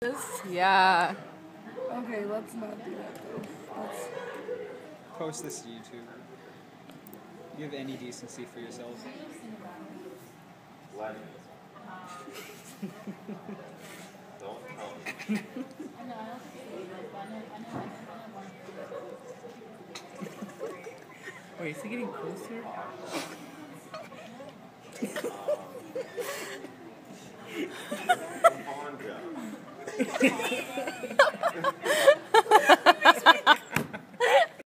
This? Yeah. Okay, let's not do that though. Let's... Post this to YouTube. You have any decency for yourself? Wait, is he getting closer?